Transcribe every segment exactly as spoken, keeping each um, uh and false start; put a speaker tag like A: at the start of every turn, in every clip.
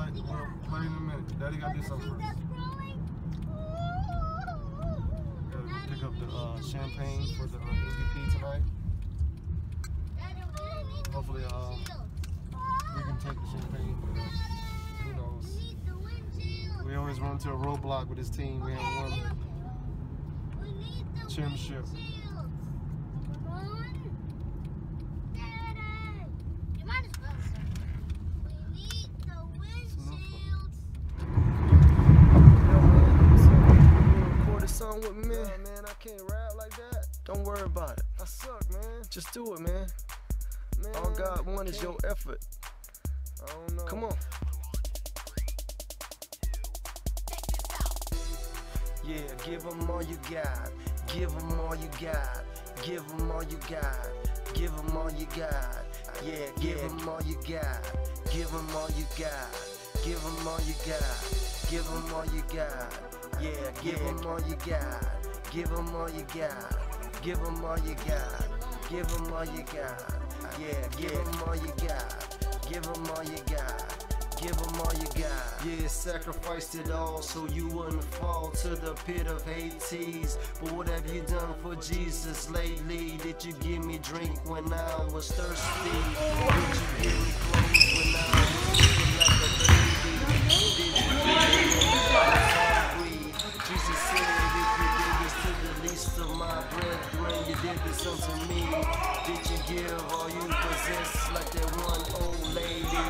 A: play, we'll play in a minute. Daddy got to do something first. Gotta go pick up the uh, champagne for the uh, M V P tonight. Hopefully, uh, we can take the champagne. Who knows? We always run to a roadblock with this team. We haven't won the championship. With me, man. man, I can't rap like that. Don't worry about it. I suck, man. Just do it, man. man All God wants is your effort. I don't know. Come on. Yeah, give them all you got. Give them all you got. Give them all you got. Give them all you got. Yeah, give them all you got. Give them all you got. Give them all you got. Give them all you got. Yeah, give them all you got. Give them all you got. Give them all you got. Give them all you got. Yeah, give them all you got. Give them all you got. Give them all you got. Yeah, sacrificed it all so you wouldn't fall to the pit of Hades. But what have you done for Jesus lately? Did you give me drink when I was thirsty? Did you give me clothes when I was looking like a baby? Did you give me Jesus said, if you did this to the least of my brethren, you did this unto me. Did you give all you possess like that one old lady?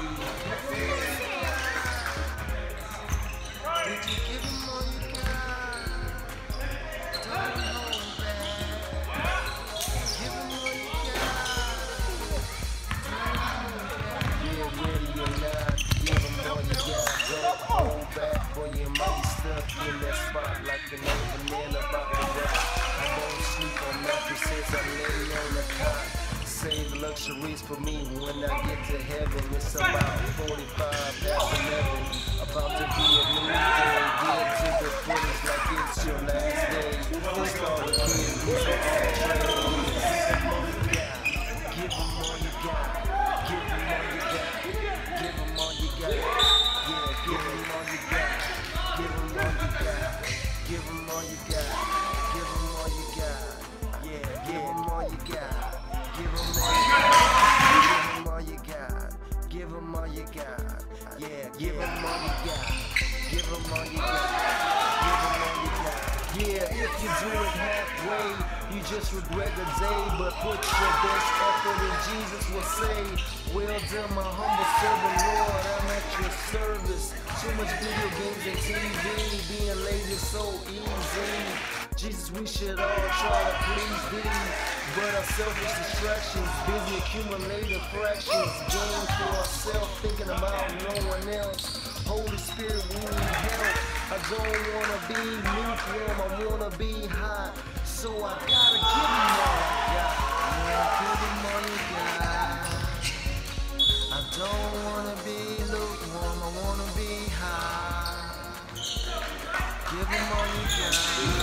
A: Did you give him all you got? Don't hold back. Give him all you got. Don't hold back. Yeah, ready or not, give him all you got. Don't hold back, boy, you might be stuck in that spot like an old banana about to rock. I don't sleep on mattresses, I lay on the cot. Save luxuries for me when I get to heaven. It's about forty-five past eleven. About to be a new day. Get to the finish like it's your last day. Let's start the kids, these are all trades. Give them all you got. Give them all you got. Give them all you got. Yeah, give them all you got. Give them all you got. Give them all you got. Give them all you got. Yeah, give them all you got. Give them all you got. Give them all you got. Yeah, give them all you got. Give them all you got. Give them all you got. Yeah, if you do it halfway, you just regret the day. But put your best effort and Jesus will say, well done, my humble servant, Lord, I'm at your service. Too much video games and T V, being lazy so easy. Jesus, we should all try to please thee. But our selfish distractions, busy accumulating fractions, gain for ourselves, thinking about no one else. Holy Spirit, we need help. I don't wanna be lukewarm, I wanna be hot. So I gotta give him all I got. Yeah, give him all you got. I don't wanna be lukewarm, I wanna be hot. Give him all you got.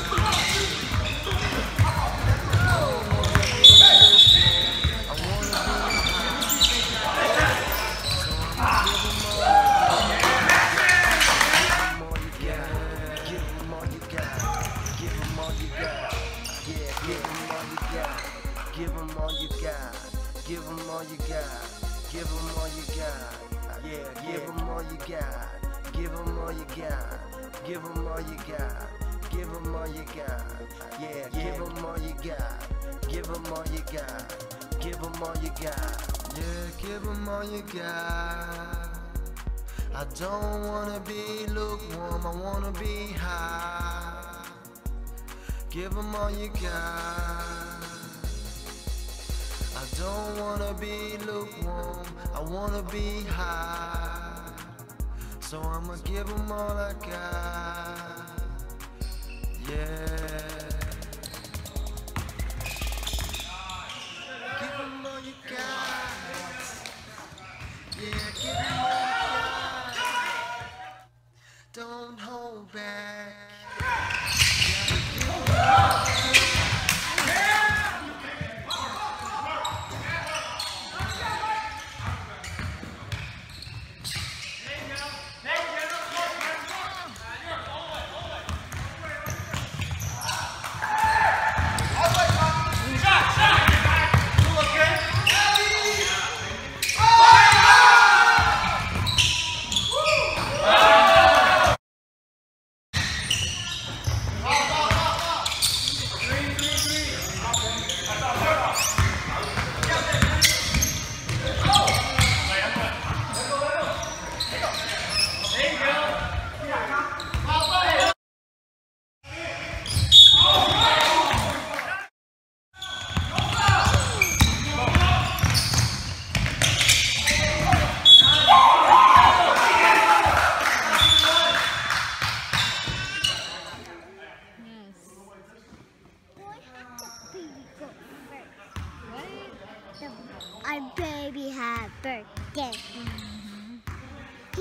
A: Give them all you got. Give them all you got. Give them all you got. Yeah, give them all you got. Give them all you got. Give them all you got. Give them all you got. Yeah, give them all you got. Give them all you got. Give them all you got. Yeah, give them all you got. I don't wanna be lukewarm, I wanna be high. Give them all you got. I don't wanna be lukewarm, I wanna be high. So I'ma give them all I got. Yeah. Give them all you got. Yeah, give them all you got. Don't hold back.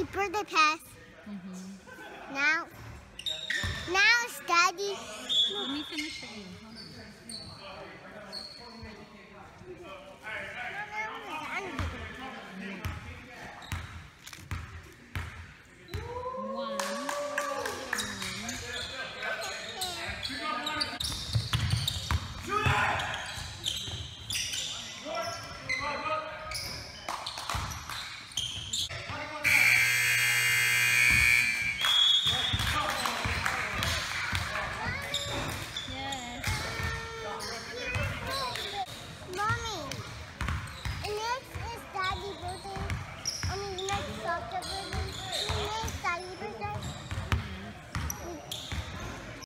B: keeper, they pass.
C: Mm-hmm.
B: Now, now it's Daddy.
C: Let me finish the game.